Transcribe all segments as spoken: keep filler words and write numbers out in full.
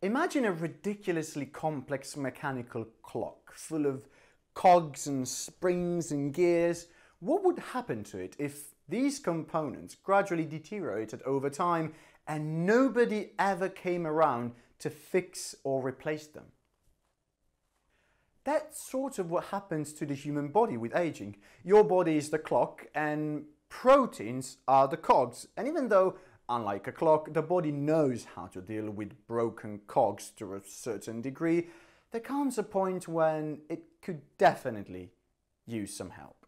Imagine a ridiculously complex mechanical clock full of cogs and springs and gears. What would happen to it if these components gradually deteriorated over time and nobody ever came around to fix or replace them? That's sort of what happens to the human body with aging. Your body is the clock and proteins are the cogs. And even though, unlike a clock, the body knows how to deal with broken cogs to a certain degree, there comes a point when it could definitely use some help.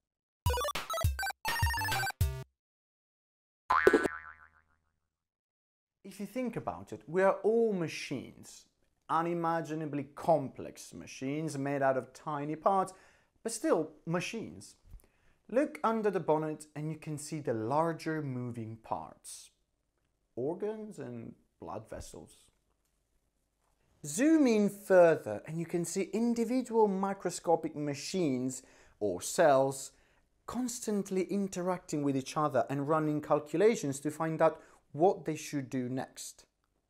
If you think about it, we are all machines. Unimaginably complex machines made out of tiny parts, but still machines. Look under the bonnet and you can see the larger moving parts, organs and blood vessels. Zoom in further and you can see individual microscopic machines or cells constantly interacting with each other and running calculations to find out what they should do next.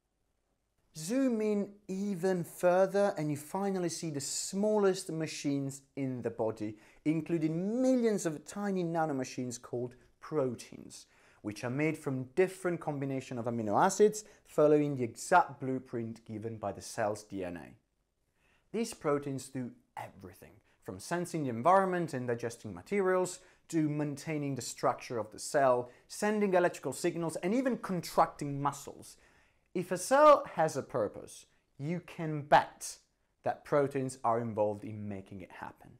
Zoom in even further and you finally see the smallest machines in the body, including millions of tiny nanomachines called proteins, which are made from different combinations of amino acids following the exact blueprint given by the cell's D N A. These proteins do everything, from sensing the environment and digesting materials, to maintaining the structure of the cell, sending electrical signals, and even contracting muscles. If a cell has a purpose, you can bet that proteins are involved in making it happen.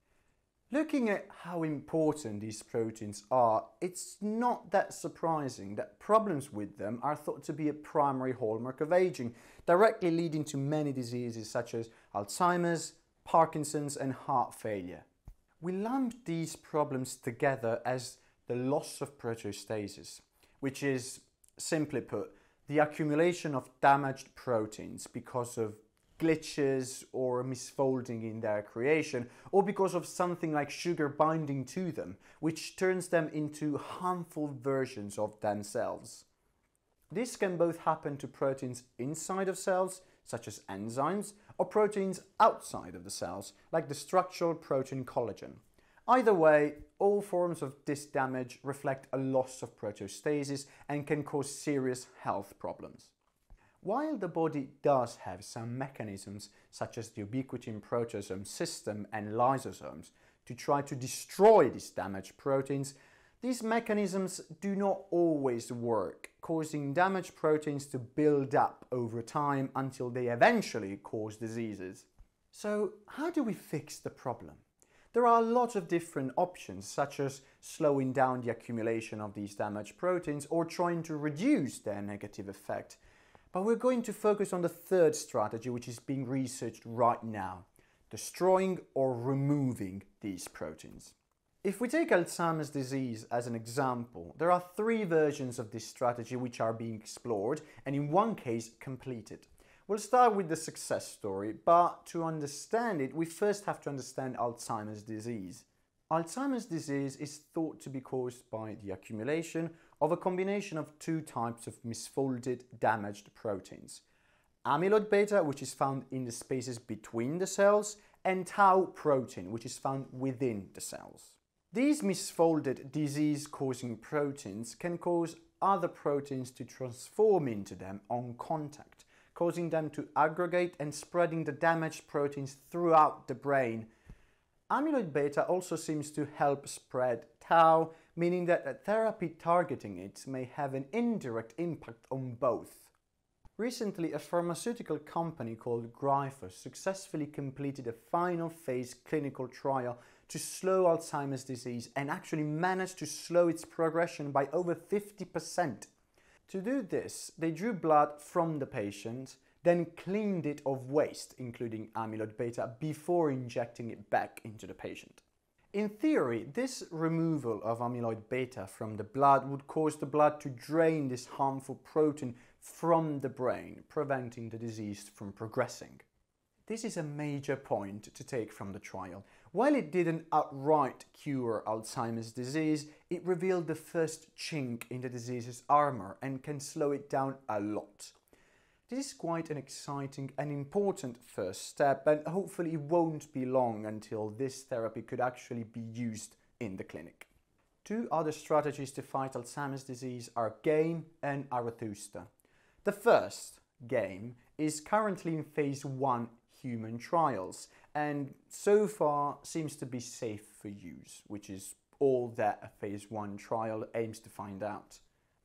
Looking at how important these proteins are, it's not that surprising that problems with them are thought to be a primary hallmark of aging, directly leading to many diseases such as Alzheimer's, Parkinson's, and heart failure. We lump these problems together as the loss of proteostasis, which is, simply put, the accumulation of damaged proteins because of glitches or misfolding in their creation, or because of something like sugar binding to them, which turns them into harmful versions of themselves. This can both happen to proteins inside of cells, such as enzymes, or proteins outside of the cells, like the structural protein collagen. Either way, all forms of this damage reflect a loss of proteostasis and can cause serious health problems. While the body does have some mechanisms, such as the Ubiquitine-proteasome system and lysosomes, to try to destroy these damaged proteins, these mechanisms do not always work, causing damaged proteins to build up over time until they eventually cause diseases. So, how do we fix the problem? There are a lot of different options, such as slowing down the accumulation of these damaged proteins or trying to reduce their negative effect. But we're going to focus on the third strategy, which is being researched right now: destroying or removing these proteins. If we take Alzheimer's disease as an example, there are three versions of this strategy which are being explored and in one case completed. We'll start with the success story, but to understand it, we first have to understand Alzheimer's disease. Alzheimer's disease is thought to be caused by the accumulation of a combination of two types of misfolded, damaged proteins: amyloid beta, which is found in the spaces between the cells, and tau protein, which is found within the cells. These misfolded, disease-causing proteins can cause other proteins to transform into them on contact, causing them to aggregate and spreading the damaged proteins throughout the brain. Amyloid beta also seems to help spread tau, meaning that a therapy targeting it may have an indirect impact on both. Recently, a pharmaceutical company called Grifols successfully completed a final phase clinical trial to slow Alzheimer's disease and actually managed to slow its progression by over fifty percent. To do this, they drew blood from the patient, then cleaned it of waste, including amyloid beta, before injecting it back into the patient. In theory, this removal of amyloid beta from the blood would cause the blood to drain this harmful protein from the brain, preventing the disease from progressing. This is a major point to take from the trial. While it didn't outright cure Alzheimer's disease, it revealed the first chink in the disease's armor and can slow it down a lot. This is quite an exciting and important first step, and hopefully it won't be long until this therapy could actually be used in the clinic. Two other strategies to fight Alzheimer's disease are GAIM and Arethusta. The first, GAIM, is currently in phase one human trials and so far seems to be safe for use, which is all that a phase one trial aims to find out.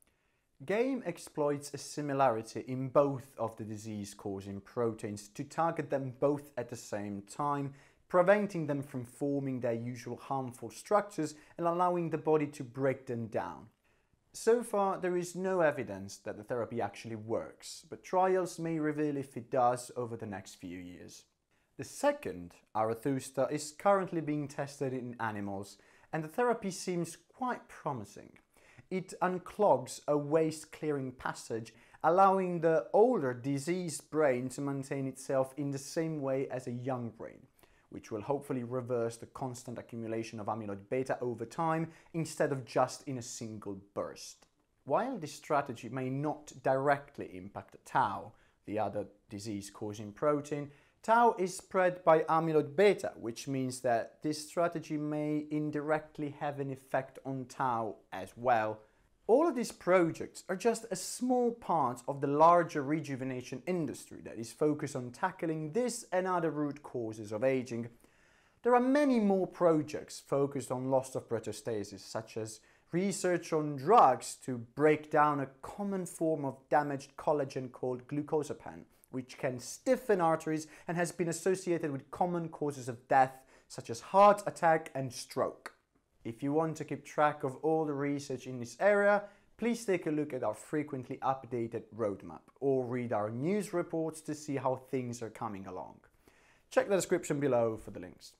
GAIM exploits a similarity in both of the disease-causing proteins to target them both at the same time, preventing them from forming their usual harmful structures and allowing the body to break them down. So far, there is no evidence that the therapy actually works, but trials may reveal if it does over the next few years. The second, Arethusta, is currently being tested in animals, and the therapy seems quite promising. It unclogs a waste-clearing passage, allowing the older diseased brain to maintain itself in the same way as a young brain, which will hopefully reverse the constant accumulation of amyloid beta over time instead of just in a single burst. While this strategy may not directly impact tau, the other disease-causing protein, tau is spread by amyloid beta, which means that this strategy may indirectly have an effect on tau as well. All of these projects are just a small part of the larger rejuvenation industry that is focused on tackling this and other root causes of aging. There are many more projects focused on loss of proteostasis, such as research on drugs to break down a common form of damaged collagen called glucosapan, which can stiffen arteries and has been associated with common causes of death, such as heart attack and stroke. If you want to keep track of all the research in this area, please take a look at our frequently updated roadmap or read our news reports to see how things are coming along. Check the description below for the links.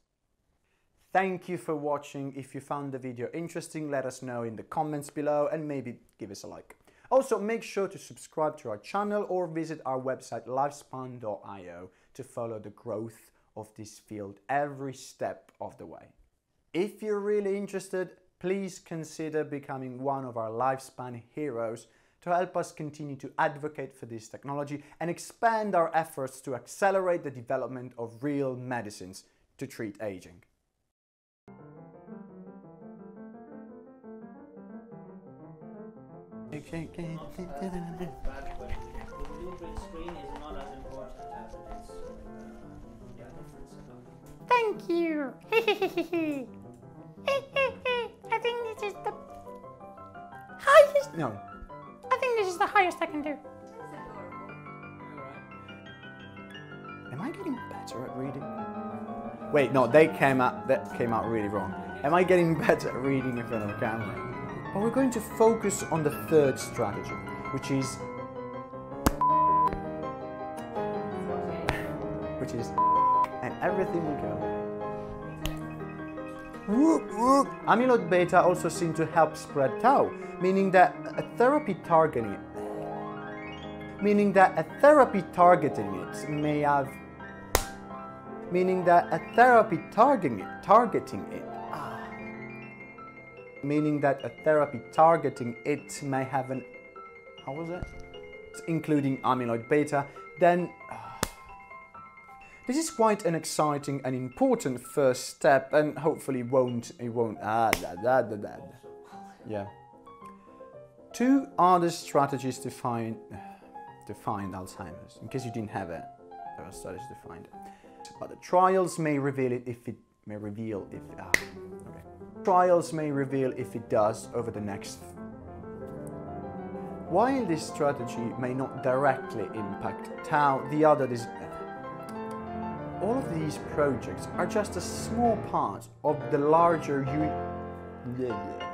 Thank you for watching. If you found the video interesting, let us know in the comments below and maybe give us a like. Also, make sure to subscribe to our channel or visit our website lifespan dot i o to follow the growth of this field every step of the way. If you're really interested, please consider becoming one of our Lifespan heroes to help us continue to advocate for this technology and expand our efforts to accelerate the development of real medicines to treat aging. Thank you! I think this is the highest. No. I think this is the highest I can do. Am I getting better at reading? Wait, no, they came out that came out really wrong. Am I getting better at reading in front of a camera? Well, we're going to focus on the third strategy, which is which is and everything will go. Whoop, whoop. Amyloid beta also seem to help spread tau, meaning that a therapy targeting it, meaning that a therapy targeting it may have, meaning that a therapy targeting it, targeting it, ah, meaning that a therapy targeting it may have an, how was it? Including amyloid beta, then. This is quite an exciting and important first step, and hopefully won't, it won't, ah, da, da, da, da. Yeah. Two other strategies to find, to find Alzheimer's. In case you didn't have it, there are studies to find it. But the trials may reveal it if it, may reveal if, ah, okay. Trials may reveal if it does over the next. While this strategy may not directly impact tau, the other is. All of these projects are just a small part of the larger u